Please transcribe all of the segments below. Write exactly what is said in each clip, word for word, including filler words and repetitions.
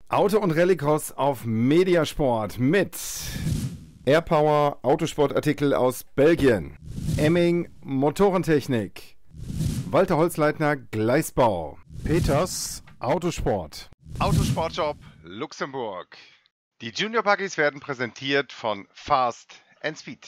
Auto- und Rallycross auf Mediasport mit Airpower Autosportartikel aus Belgien, Emming Motorentechnik, Walter Holzleitner Gleisbau, Peters Autosport, Autosportshop Luxemburg. Die Junior Buggies werden präsentiert von Fast and Speed.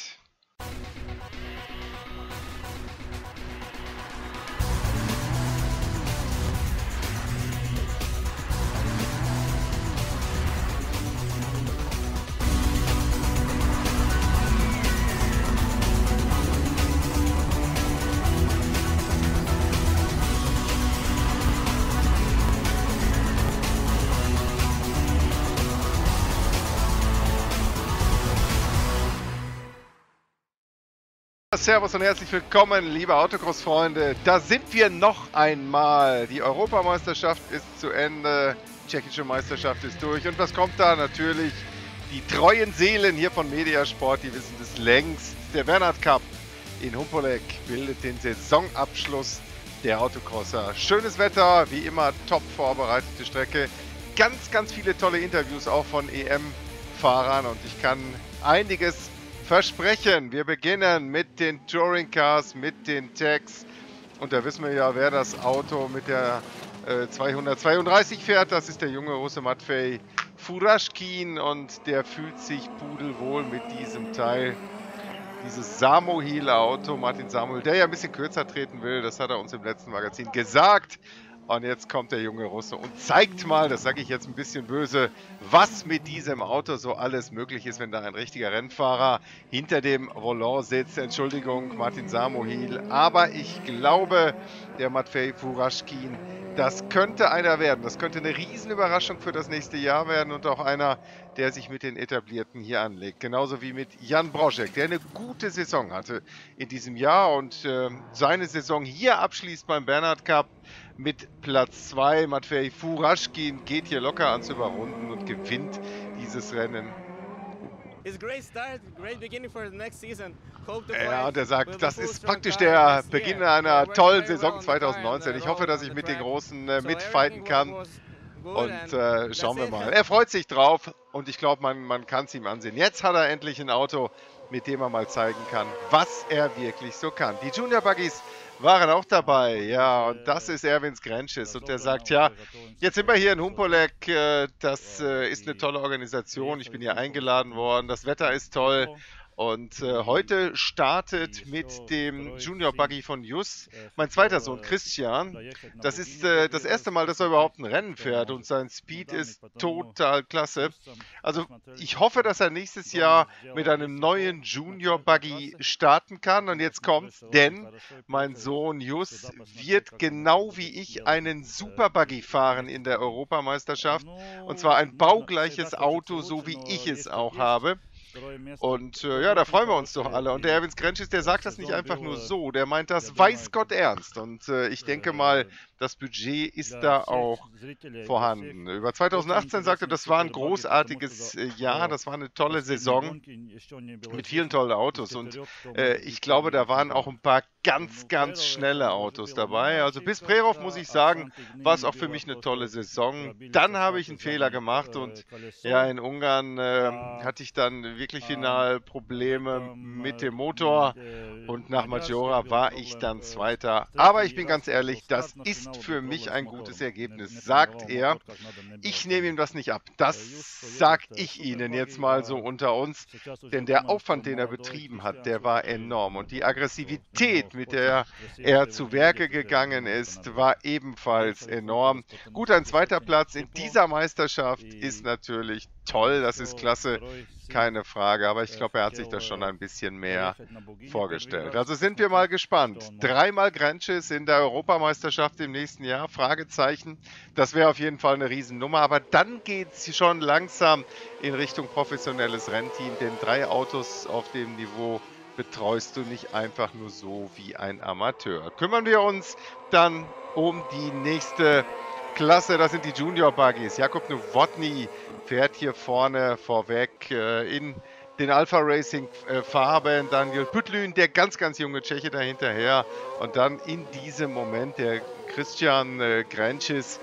Servus und herzlich willkommen, liebe Autocross-Freunde. Da sind wir noch einmal. Die Europameisterschaft ist zu Ende, die tschechische Meisterschaft ist durch. Und was kommt da? Natürlich die treuen Seelen hier von Mediasport, die wissen das längst. Der Bernhard Cup in Humpolek bildet den Saisonabschluss der Autocrosser. Schönes Wetter, wie immer top vorbereitete Strecke. Ganz, ganz viele tolle Interviews auch von E M-Fahrern und ich kann einiges versprechen. Wir beginnen mit den Touring Cars, mit den Tags. Und da wissen wir ja, wer das Auto mit der äh, zweihundertzweiunddreißig fährt. Das ist der junge Russe Matvej Furaschkin und der fühlt sich pudelwohl mit diesem Teil. Dieses Samohil-Auto, Martin Samohil, der ja ein bisschen kürzer treten will. Das hat er uns im letzten Magazin gesagt. Und jetzt kommt der junge Russe und zeigt mal, das sage ich jetzt ein bisschen böse, was mit diesem Auto so alles möglich ist, wenn da ein richtiger Rennfahrer hinter dem Volant sitzt. Entschuldigung, Martin Samohil, aber ich glaube, der Matvej Furaschkin, das könnte einer werden. Das könnte eine Riesenüberraschung für das nächste Jahr werden und auch einer, der sich mit den Etablierten hier anlegt. Genauso wie mit Jan Brožek, der eine gute Saison hatte in diesem Jahr und äh, seine Saison hier abschließt beim Bernhard Cup mit Platz zwei. Matvej Furaschkin geht hier locker ans Überrunden und gewinnt dieses Rennen. Ja, und er sagt, das ist praktisch der Beginn einer tollen Saison zweitausendneunzehn. Ich hoffe, dass ich mit den Großen äh, mitfighten kann. Und äh, schauen wir mal. Er freut sich drauf und ich glaube, man, man kann es ihm ansehen. Jetzt hat er endlich ein Auto, mit dem er mal zeigen kann, was er wirklich so kann. Die Junior Buggies waren auch dabei, ja, und das ist Erwin Skrenčis und der sagt, ja, jetzt sind wir hier in Humpolek, äh, das äh, ist eine tolle Organisation, ich bin hier eingeladen worden, das Wetter ist toll. Und äh, heute startet mit dem Junior Buggy von Jus mein zweiter Sohn Christian. Das ist äh, das erste Mal, dass er überhaupt ein Rennen fährt und sein Speed ist total klasse. Also ich hoffe, dass er nächstes Jahr mit einem neuen Junior Buggy starten kann. Und jetzt kommt's, denn mein Sohn Jus wird genau wie ich einen Super Buggy fahren in der Europameisterschaft. Und zwar ein baugleiches Auto, so wie ich es auch habe. Und äh, ja, da freuen wir uns doch alle. Und der Erwin Skrenčis, der sagt das nicht einfach nur so, der meint das weiß Gott ernst. Und äh, ich denke mal, das Budget ist da auch vorhanden. Über zweitausendachtzehn sagte er, das war ein großartiges äh, Jahr, das war eine tolle Saison mit vielen tollen Autos. Und äh, ich glaube, da waren auch ein paar ganz, ganz schnelle Autos dabei. Also bis Prerov, muss ich sagen, war es auch für mich eine tolle Saison. Dann habe ich einen Fehler gemacht und ja, in Ungarn äh, hatte ich dann wirklich final Probleme mit dem Motor und nach Maggiora war ich dann Zweiter. Aber ich bin ganz ehrlich, das ist für mich ein gutes Ergebnis, sagt er. Ich nehme ihm das nicht ab. Das sag ich Ihnen jetzt mal so unter uns, denn der Aufwand, den er betrieben hat, der war enorm und die Aggressivität, mit der er zu Werke gegangen ist, war ebenfalls enorm. Gut, ein zweiter Platz in dieser Meisterschaft ist natürlich toll, das ist klasse, keine Frage, aber ich glaube, er hat sich das schon ein bisschen mehr vorgestellt. Also sind wir mal gespannt. Dreimal Skrenčis in der Europameisterschaft im nächsten Jahr, Fragezeichen. Das wäre auf jeden Fall eine Riesennummer, aber dann geht es schon langsam in Richtung professionelles Rennteam, denn drei Autos auf dem Niveau betreust du nicht einfach nur so wie ein Amateur. Kümmern wir uns dann um die nächste Klasse, das sind die Junior Buggies. Jakub Nowotny fährt hier vorne vorweg äh, in den Alpha Racing äh, Farben. Daniel Pütlün, der ganz, ganz junge Tscheche dahinterher. Und dann in diesem Moment der Christian äh, Skrenčis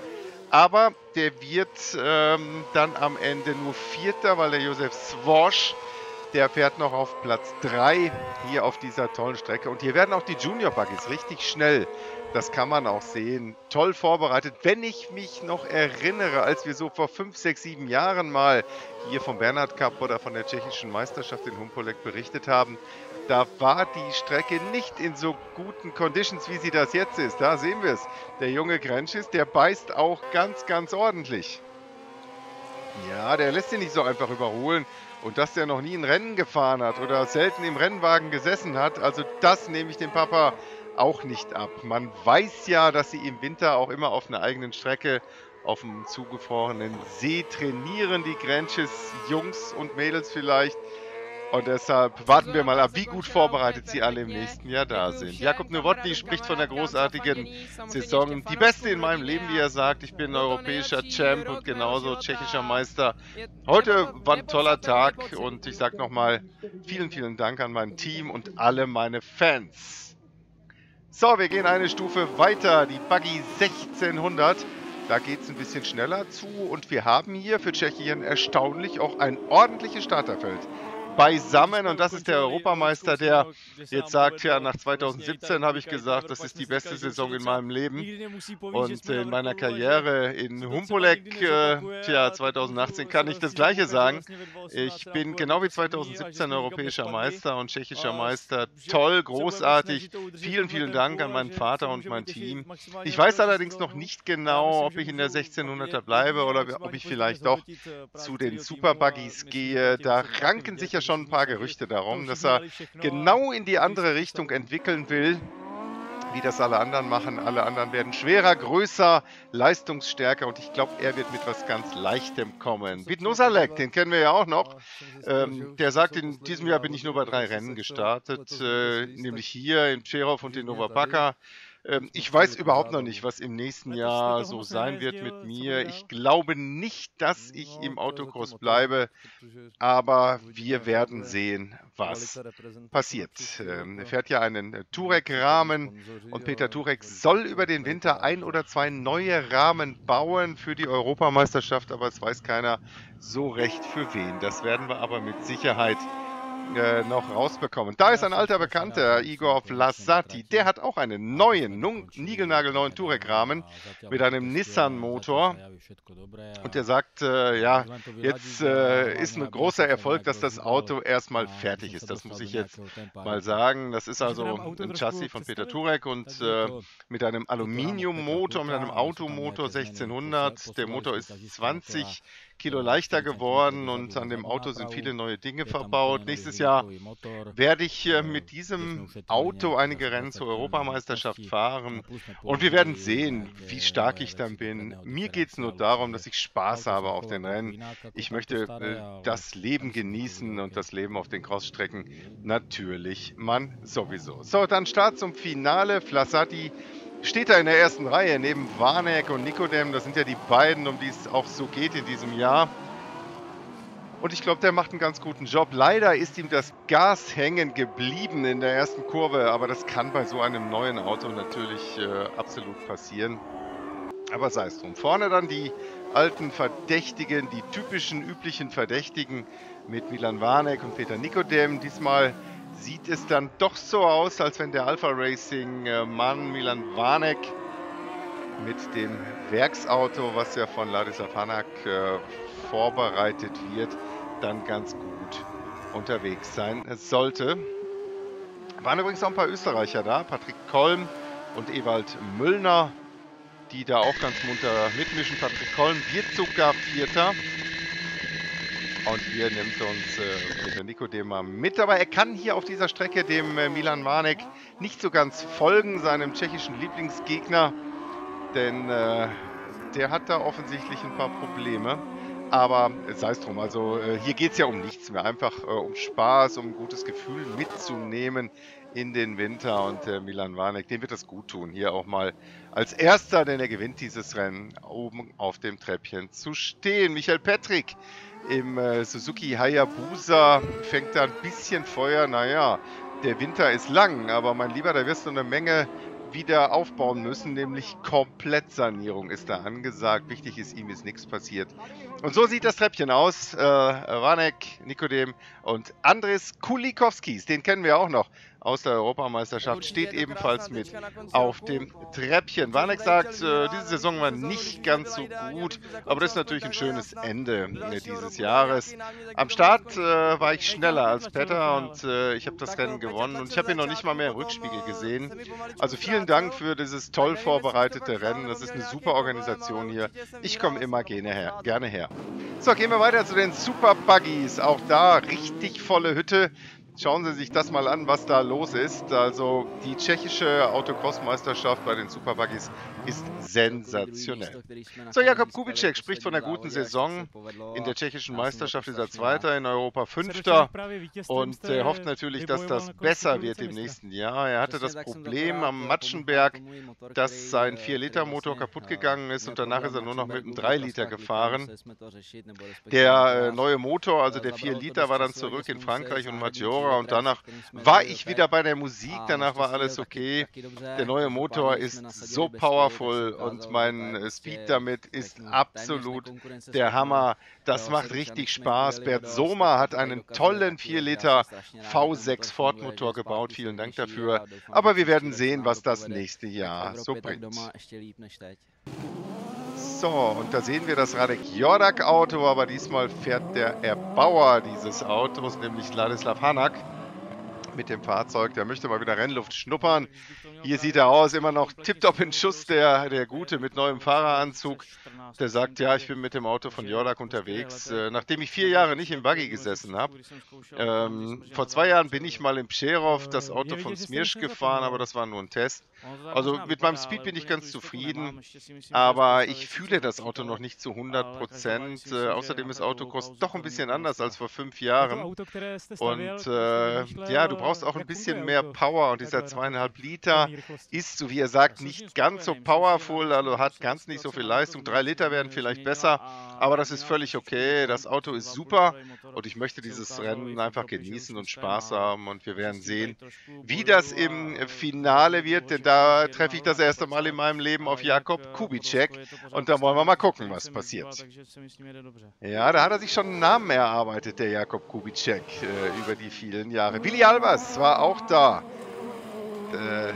Aber der wird ähm, dann am Ende nur Vierter, weil der Josef Sworsch, der fährt noch auf Platz drei hier auf dieser tollen Strecke. Und hier werden auch die Junior Buggies richtig schnell. Das kann man auch sehen. Toll vorbereitet. Wenn ich mich noch erinnere, als wir so vor fünf, sechs, sieben Jahren mal hier vom Bernhard Cup oder von der tschechischen Meisterschaft in Humpolek berichtet haben, da war die Strecke nicht in so guten Conditions, wie sie das jetzt ist. Da sehen wir es. Der junge Grenschis, der beißt auch ganz, ganz ordentlich. Ja, der lässt sich nicht so einfach überholen. Und dass der noch nie ein Rennen gefahren hat oder selten im Rennwagen gesessen hat, also das nehme ich dem Papa auch nicht ab. Man weiß ja, dass sie im Winter auch immer auf einer eigenen Strecke auf dem zugefrorenen See trainieren, die Grenschis Jungs und Mädels vielleicht. Und deshalb warten wir mal ab, wie gut vorbereitet sie alle im nächsten Jahr da sind. Jakub Nowotny spricht von der großartigen Saison. Die beste in meinem Leben, wie er sagt. Ich bin europäischer Champ und genauso tschechischer Meister. Heute war ein toller Tag und ich sage nochmal vielen, vielen Dank an mein Team und alle meine Fans. So, wir gehen eine Stufe weiter. Die Buggy sechzehnhundert. Da geht es ein bisschen schneller zu und wir haben hier für Tschechien erstaunlich auch ein ordentliches Starterfeld beisammen und das ist der Europameister, der jetzt sagt, ja, nach zweitausendsiebzehn habe ich gesagt, das ist die beste Saison in meinem Leben und in meiner Karriere in Humpolek, äh, tja, zweitausendachtzehn kann ich das Gleiche sagen. Ich bin genau wie zweitausendsiebzehn europäischer Meister und tschechischer Meister. Toll, großartig. Vielen, vielen Dank an meinen Vater und mein Team. Ich weiß allerdings noch nicht genau, ob ich in der sechzehnhunderter bleibe oder ob ich vielleicht doch zu den Super Buggies gehe. Da ranken sich ja schon ein paar Gerüchte darum, dass er genau in die andere Richtung entwickeln will, wie das alle anderen machen. Alle anderen werden schwerer, größer, leistungsstärker und ich glaube, er wird mit was ganz Leichtem kommen. Vid Nosalek, den kennen wir ja auch noch. Ähm, der sagt, in diesem Jahr bin ich nur bei drei Rennen gestartet, äh, nämlich hier in Přerov und in Novopaka. Ich weiß überhaupt noch nicht, was im nächsten Jahr so sein wird mit mir. Ich glaube nicht, dass ich im Autocross bleibe, aber wir werden sehen, was passiert. Er fährt ja einen Turek-Rahmen und Peter Turek soll über den Winter ein oder zwei neue Rahmen bauen für die Europameisterschaft, aber es weiß keiner so recht für wen. Das werden wir aber mit Sicherheit Äh, noch rausbekommen. Da ist ein alter Bekannter, Igor Vlasati. Der hat auch einen neuen, niegelnagelneuen Turek-Rahmen mit einem Nissan-Motor. Und der sagt, äh, ja, jetzt äh, ist ein großer Erfolg, dass das Auto erstmal fertig ist. Das muss ich jetzt mal sagen. Das ist also ein Chassis von Peter Turek und äh, mit einem Aluminiummotor, mit einem Automotor sechzehnhundert. Der Motor ist zwanzig Kilo leichter geworden und an dem Auto sind viele neue Dinge verbaut. Nächstes Jahr werde ich äh, mit diesem Auto einige Rennen zur Europameisterschaft fahren und wir werden sehen, wie stark ich dann bin. Mir geht es nur darum, dass ich Spaß habe auf den Rennen. Ich möchte äh, das Leben genießen und das Leben auf den Crossstrecken natürlich man sowieso. So, dann Start zum Finale. Vlasati steht da in der ersten Reihe neben Warnek und Nikodem. Das sind ja die beiden, um die es auch so geht in diesem Jahr. Und ich glaube, der macht einen ganz guten Job. Leider ist ihm das Gas hängen geblieben in der ersten Kurve. Aber das kann bei so einem neuen Auto natürlich äh, absolut passieren. Aber sei es drum. Vorne dann die alten Verdächtigen, die typischen, üblichen Verdächtigen mit Milan Warnek und Peter Nikodem. Diesmal sieht es dann doch so aus, als wenn der Alpha Racing äh, Mann Milan Warnek mit dem Werksauto, was ja von Ladislav Hanak äh, vorbereitet wird, dann ganz gut unterwegs sein sollte. Waren übrigens auch ein paar Österreicher da, Patrick Kolm und Ewald Müllner, die da auch ganz munter mitmischen. Patrick Kolm wird sogar Vierter. Und hier nimmt uns äh, Peter Nikodem mal mit. Aber er kann hier auf dieser Strecke dem äh, Milan Warnek nicht so ganz folgen, seinem tschechischen Lieblingsgegner. Denn äh, der hat da offensichtlich ein paar Probleme. Aber sei es drum, also äh, hier geht es ja um nichts mehr. Einfach äh, um Spaß, um ein gutes Gefühl mitzunehmen in den Winter. Und äh, Milan Warnek, dem wird das gut tun, hier auch mal als Erster, denn er gewinnt dieses Rennen, oben auf dem Treppchen zu stehen. Michael Petrik im äh, Suzuki Hayabusa fängt da ein bisschen Feuer. Naja, der Winter ist lang, aber mein Lieber, da wirst du eine Menge wieder aufbauen müssen, nämlich Komplettsanierung ist da angesagt. Wichtig ist, ihm ist nichts passiert. Und so sieht das Treppchen aus. Äh, Vanek, Nikodem und Andris Kulikowskis, den kennen wir auch noch aus der Europameisterschaft, steht ebenfalls mit auf dem Treppchen. Vanek sagt, äh, diese Saison war nicht ganz so gut, aber das ist natürlich ein schönes Ende äh, dieses Jahres. Am Start äh, war ich schneller als Petter und äh, ich habe das Rennen gewonnen und ich habe ihn noch nicht mal mehr im Rückspiegel gesehen. Also vielen Dank für dieses toll vorbereitete Rennen. Das ist eine super Organisation hier. Ich komme immer gerne her. Gerne her. So, gehen wir weiter zu den Super Buggies. Auch da richtig volle Hütte. Schauen Sie sich das mal an, was da los ist. Also die tschechische Autocross-Meisterschaft bei den Super Buggies ist sensationell. So, Jakub Kubicek spricht von einer guten Saison. In der tschechischen Meisterschaft ist er Zweiter, in Europa Fünfter. Und er hofft natürlich, dass das besser wird im nächsten Jahr. Er hatte das Problem am Matschenberg, dass sein vier Liter Motor kaputt gegangen ist und danach ist er nur noch mit einem drei Liter gefahren. Der äh, neue Motor, also der vier Liter, war dann zurück in Frankreich und Maggiora. Und danach war ich wieder bei der Musik, danach war alles okay. Der neue Motor ist so powerful und mein Speed damit ist absolut der Hammer. Das macht richtig Spaß. Bert Sommer hat einen tollen vier Liter V sechs Ford Motor gebaut. Vielen Dank dafür. Aber wir werden sehen, was das nächste Jahr so bringt. So, und da sehen wir das Radek Jordak Auto, aber diesmal fährt der Erbauer dieses Autos, nämlich Ladislav Hanak, mit dem Fahrzeug. Der möchte mal wieder Rennluft schnuppern. Hier sieht er aus, immer noch tipptopp in Schuss, der, der Gute mit neuem Fahreranzug. Der sagt, ja, ich bin mit dem Auto von Jordak unterwegs, äh, nachdem ich vier Jahre nicht im Buggy gesessen habe. Ähm, vor zwei Jahren bin ich mal im Pscherov das Auto von Smirsch gefahren, aber das war nur ein Test. Also mit meinem Speed bin ich ganz zufrieden, aber ich fühle das Auto noch nicht zu hundert Prozent. Äh, außerdem ist Autocross doch ein bisschen anders als vor fünf Jahren. Und äh, ja, du brauchst auch ein bisschen mehr Power und dieser zweieinhalb Liter ist, so wie er sagt, nicht ganz so powerful, also hat ganz nicht so viel Leistung. Drei Liter werden vielleicht besser, aber das ist völlig okay. Das Auto ist super und ich möchte dieses Rennen einfach genießen und Spaß haben und wir werden sehen, wie das im Finale wird, denn da treffe ich das erste Mal in meinem Leben auf Jakub Kubicek und da wollen wir mal gucken, was passiert. Ja, da hat er sich schon einen Namen erarbeitet, der Jakub Kubicek, äh, über die vielen Jahre. Willi Albers war auch da. Äh,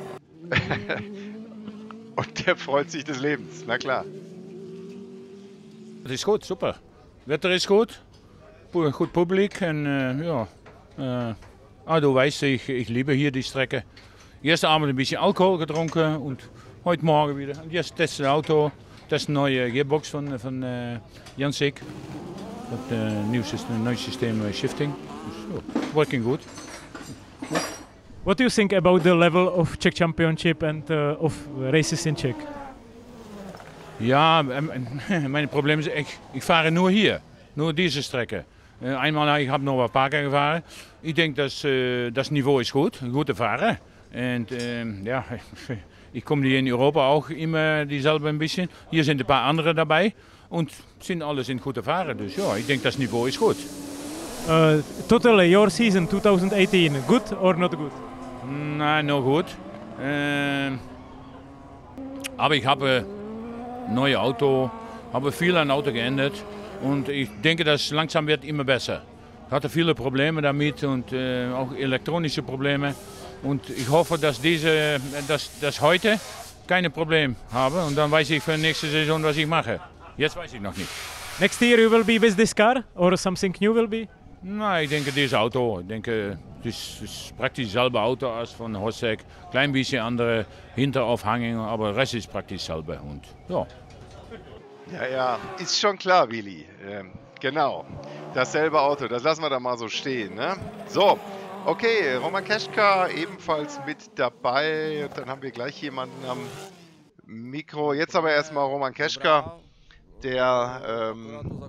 und der freut sich des Lebens, na klar. Het is goed, super. Wetter is goed, goed publiek en uh, ja, uh, ah, du weißt, ich, ich liebe hier die Strecke. Gestern Abend ein bisschen Alkohol getrunken und heute Morgen wieder. Und jetzt das Auto, das neue Gearbox von, von uh, Jansik. Das uh, nieuwe systeem, neues System uh, Shifting. Dus, oh, working good. What do you think about the level of Czech Championship and uh, of races in Czech? Ja, mein Problem ist, ich, ich fahre nur hier, nur diese Strecke. Einmal, ich habe noch ein paar gefahren. Ich denke, dass äh, das Niveau ist gut, ein guter Fahrer. Und äh, ja, ich komme hier in Europa auch immer dieselbe ein bisschen. Hier sind ein paar andere dabei und sind alle sind gute Fahrer. Dus ja, ich denke, das Niveau ist gut. Uh, totally, your season twenty eighteen, good or not good? Nein, noch gut. Äh, aber ich habe ein neues Auto, habe viel an Auto geändert und ich denke, das langsam wird immer besser. Ich hatte viele Probleme damit und äh, auch elektronische Probleme und ich hoffe, dass diese, dass, dass heute keine Probleme habe und dann weiß ich für die nächste Saison, was ich mache. Jetzt weiß ich noch nicht. Next year you will be with this car or something new will be? Nou, ik denk dieses Auto. Ik denk, het is, is praktisch hetzelfde Auto als von Hosek. Klein bisschen andere Hinteraufhängung, aber Rest ist praktisch dasselbe. Und ja. Ja, ja, ist schon klar, Willi. Ähm, genau, dasselbe Auto, das lassen wir da mal so stehen. Ne? So, okay, Roman Keschka ebenfalls mit dabei. Und dann haben wir gleich jemanden am Mikro. Jetzt aber erstmal Roman Keschka. der, ähm,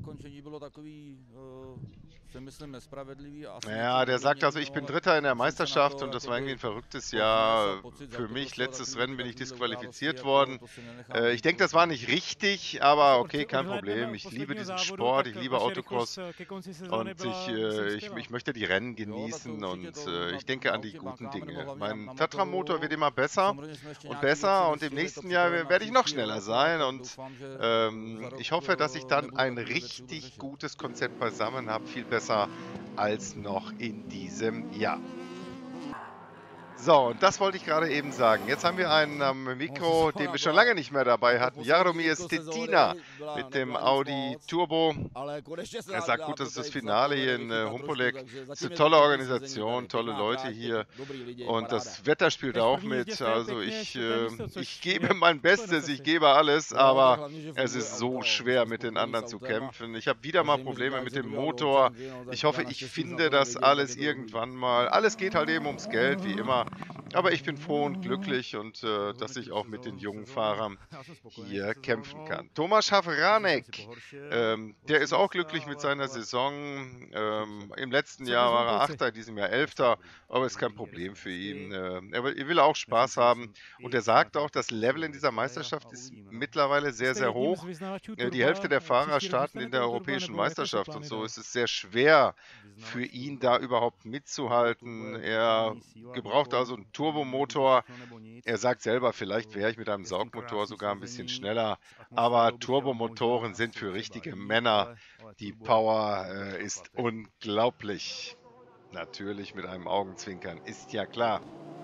ja, der sagt also, ich bin Dritter in der Meisterschaft und das war irgendwie ein verrücktes Jahr. Für mich, letztes Rennen bin ich disqualifiziert worden. Äh, ich denke, das war nicht richtig, aber okay, kein Problem. Ich liebe diesen Sport, ich liebe Autocross und ich, äh, ich, ich möchte die Rennen genießen und äh, ich denke an die guten Dinge. Mein Tatra-Motor wird immer besser und besser und im nächsten Jahr werde ich noch schneller sein und ähm, ich hoffe, dass ich dann ein richtig gutes Konzept beisammen habe, viel besser als noch in diesem Jahr. So, und das wollte ich gerade eben sagen. Jetzt haben wir einen am Mikro, den wir schon lange nicht mehr dabei hatten. Jaromir Stetina mit dem Audi Turbo. Er sagt, gut, das ist das Finale hier in äh, Humpolek. Es ist eine tolle Organisation, tolle Leute hier. Und das Wetter spielt auch mit. Also ich, äh, ich gebe mein Bestes, ich gebe alles, aber es ist so schwer, mit den anderen zu kämpfen. Ich habe wieder mal Probleme mit dem Motor. Ich hoffe, ich finde das alles irgendwann mal. Alles geht halt eben ums Geld, wie immer. Aber ich bin froh und glücklich und äh, dass ich auch mit den jungen Fahrern hier kämpfen kann. Tomasz Hafranek, ähm, der ist auch glücklich mit seiner Saison. Ähm, Im letzten Jahr war er Achter, in diesem Jahr Elfter, aber ist kein Problem für ihn. Äh, er, will, er will auch Spaß haben und er sagt auch, das Level in dieser Meisterschaft ist mittlerweile sehr, sehr hoch. Äh, die Hälfte der Fahrer starten in der europäischen Meisterschaft und so ist es sehr schwer für ihn da überhaupt mitzuhalten. Er gebraucht also einen Turbomotor. Er sagt selber, vielleicht wäre ich mit einem Saugmotor sogar ein bisschen schneller, aber Turbomotoren sind für richtige Männer. Die Power äh, ist unglaublich. Natürlich mit einem Augenzwinkern, ist ja klar.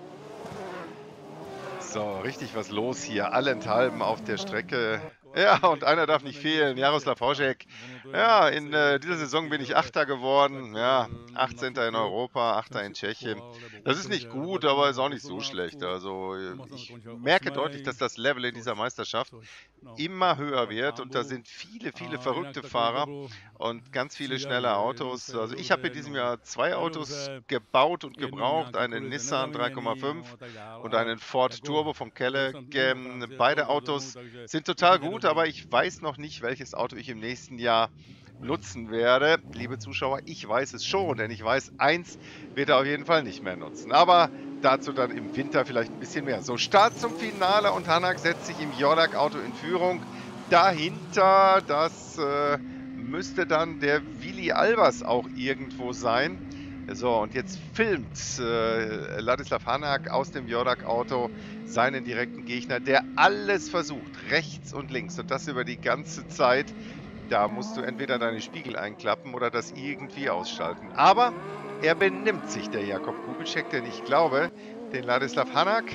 So, richtig was los hier, allenthalben auf der Strecke. Ja, und einer darf nicht fehlen, Jaroslav Hošek. Ja, in äh, dieser Saison bin ich Achter geworden. Ja, achtzehnter in Europa, Achter in Tschechien. Das ist nicht gut, aber ist auch nicht so schlecht. Also ich merke deutlich, dass das Level in dieser Meisterschaft immer höher wird. Und da sind viele, viele verrückte Fahrer und ganz viele schnelle Autos. Also ich habe in diesem Jahr zwei Autos gebaut und gebraucht. Einen Nissan drei Komma fünf und einen Ford Turbo von Kellogg. Beide Autos sind total gut, aber ich weiß noch nicht, welches Auto ich im nächsten Jahr nutzen werde. Liebe Zuschauer, ich weiß es schon, denn ich weiß, eins wird er auf jeden Fall nicht mehr nutzen. Aber dazu dann im Winter vielleicht ein bisschen mehr. So, Start zum Finale und Hanak setzt sich im Jordak-Auto in Führung. Dahinter, das äh, müsste dann der Willi Albers auch irgendwo sein. So, und jetzt filmt äh, Ladislav Hanak aus dem Jordak-Auto seinen direkten Gegner, der alles versucht, rechts und links, und das über die ganze Zeit. Da musst du entweder deine Spiegel einklappen oder das irgendwie ausschalten. Aber er benimmt sich, der Jakub Kubitschek, denn ich glaube, den Ladislav Hanak,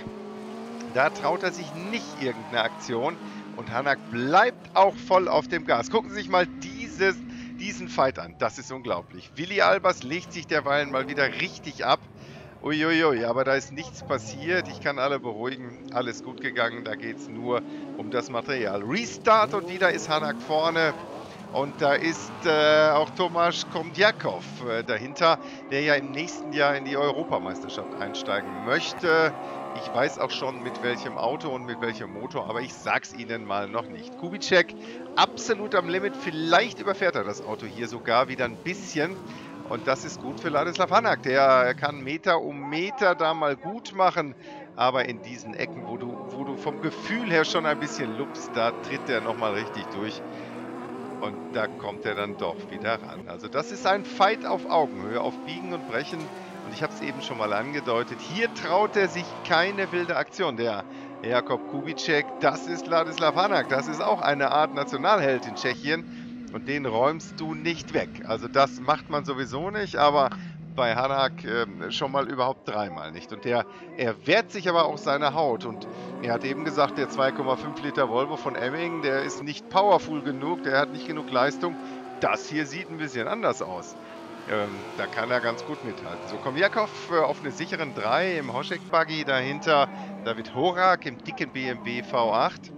da traut er sich nicht irgendeine Aktion. Und Hanak bleibt auch voll auf dem Gas. Gucken Sie sich mal dieses... diesen Fight an. Das ist unglaublich. Willi Albers legt sich derweilen mal wieder richtig ab. Uiuiui, aber da ist nichts passiert. Ich kann alle beruhigen. Alles gut gegangen. Da geht es nur um das Material. Restart und wieder ist Hanak vorne. Und da ist äh, auch Tomasz Kondjakov äh, dahinter, der ja im nächsten Jahr in die Europameisterschaft einsteigen möchte. Ich weiß auch schon, mit welchem Auto und mit welchem Motor, aber ich sag's Ihnen mal noch nicht. Kubitschek absolut am Limit. Vielleicht überfährt er das Auto hier sogar wieder ein bisschen. Und das ist gut für Ladislav Hanak. Der kann Meter um Meter da mal gut machen. Aber in diesen Ecken, wo du, wo du vom Gefühl her schon ein bisschen lupst, da tritt er nochmal richtig durch. Und da kommt er dann doch wieder ran. Also das ist ein Fight auf Augenhöhe, auf Biegen und Brechen. Und ich habe es eben schon mal angedeutet. Hier traut er sich keine wilde Aktion. Der Jakub Kubitschek, das ist Ladislav Hanak. Das ist auch eine Art Nationalheld in Tschechien. Und den räumst du nicht weg. Also das macht man sowieso nicht. Aber bei Hanak äh, schon mal überhaupt dreimal nicht. Und der, er wehrt sich aber auch seine Haut. Und er hat eben gesagt, der zwei Komma fünf Liter Volvo von Emming, der ist nicht powerful genug, der hat nicht genug Leistung. Das hier sieht ein bisschen anders aus. Ähm, da kann er ganz gut mithalten. So, Kondjakov äh, auf eine sicheren drei im Hošek-Buggy. Dahinter David Horak im dicken B M W V acht.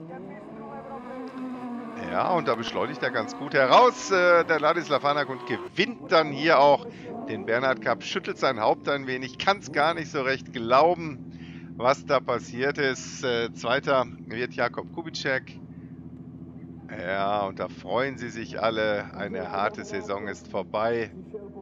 Ja, und da beschleunigt er ganz gut heraus, äh, der Ladislav Hanak, und gewinnt dann hier auch den Bernhard Cup, schüttelt sein Haupt ein wenig, kann es gar nicht so recht glauben, was da passiert ist. Äh, Zweiter wird Jakub Kubitschek. Ja, und da freuen sie sich alle. Eine harte Saison ist vorbei.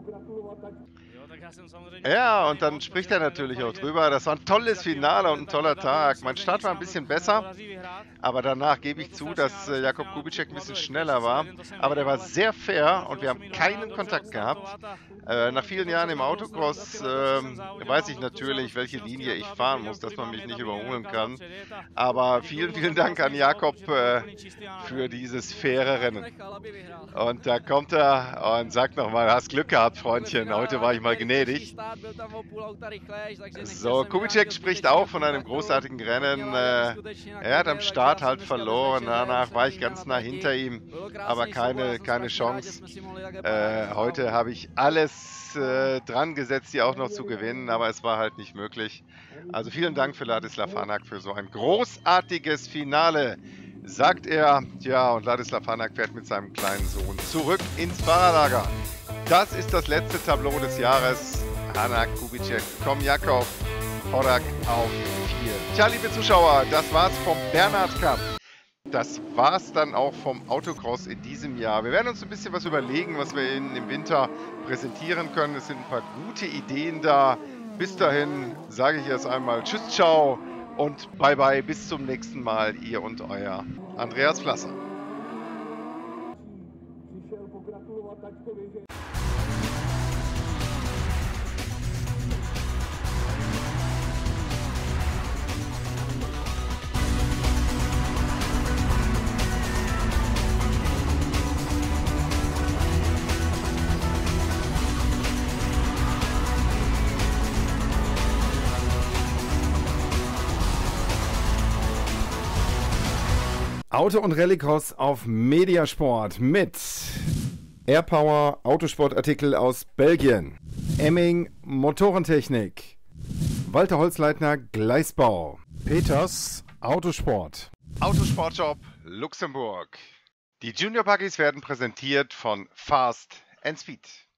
Ja, und dann spricht er natürlich auch drüber. Das war ein tolles Finale und ein toller Tag. Mein Start war ein bisschen besser, aber danach gebe ich zu, dass äh, Jakub Kubitschek ein bisschen schneller war. Aber der war sehr fair und wir haben keinen Kontakt gehabt. Äh, nach vielen Jahren im Autocross äh, weiß ich natürlich, welche Linie ich fahren muss, dass man mich nicht überholen kann. Aber vielen, vielen Dank an Jakob äh, für dieses faire Rennen. Und da kommt er und sagt nochmal, hast Glück gehabt, Freundchen, heute war ich mal gnädig. So, Kubitschek spricht auch von einem großartigen Rennen. Äh, er hat am Start halt verloren, danach war ich ganz nah hinter ihm, aber keine, keine Chance. Äh, heute habe ich alles äh, dran gesetzt, die auch noch zu gewinnen, aber es war halt nicht möglich. Also vielen Dank für Ladislav Hanak für so ein großartiges Finale, sagt er. Tja, und Ladislav Hanak fährt mit seinem kleinen Sohn zurück ins Fahrerlager. Das ist das letzte Tableau des Jahres. Hanak, Kubitschek, Komjakov, Horak auf vier. Tja, liebe Zuschauer, das war's vom Bernhard Cup. Das war's dann auch vom Autocross in diesem Jahr. Wir werden uns ein bisschen was überlegen, was wir Ihnen im Winter präsentieren können. Es sind ein paar gute Ideen da. Bis dahin sage ich erst einmal Tschüss, ciao und bye bye. Bis zum nächsten Mal. Ihr und euer Andreas Flasser. Auto- und Rallycross auf Mediasport mit Airpower Autosportartikel aus Belgien, Emming Motorentechnik, Walter Holzleitner Gleisbau, Peters Autosport, Autosportshop Luxemburg. Die Junior Buggies werden präsentiert von Fast and Speed.